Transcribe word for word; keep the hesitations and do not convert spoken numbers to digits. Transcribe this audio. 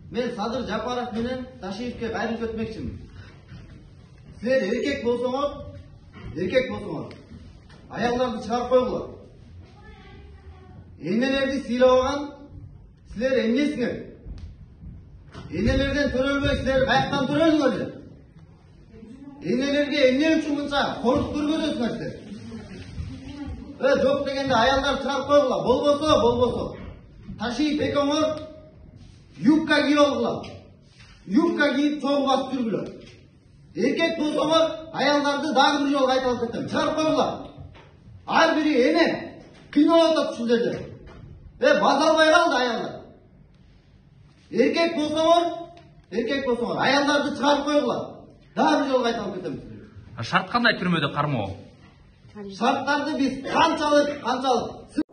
Мен Садыр Жапаров менен Ташиевке кайрылып өтмекчимин. Силер эркек болсоңор, эркек болсоңор, аялдарды чыгарып койгула. Энелерди сыйлабаган силер эмнесиңер? Энелерден төрөлбөй силер каяктан төрөлдүңөр? Энелерге эмне үчүн мынча кордук көргөзөсүңөр силер? Э, жок дегенде аялдар чыгарып койгула. Болбосо, болбосо. Ташиев экөөңөр юбка кийип алгыла. Юбка кийип чогуу басып жүргүлө. Эркек болсоңор, аялдарды дагы бир жолу кайталап кетем. Чыгарып койгула. Ар бири эме кыйналып атат ушул жерде. Э, баса албай калды аялдар. Эркек болсоңор, эркек болсоңор, аялдарды чыгарып койгула. Дагы бир жолу кайталап кетем. Шарт кандай түрмөдө кармоо? Шарттарды биз канчалык, канчалык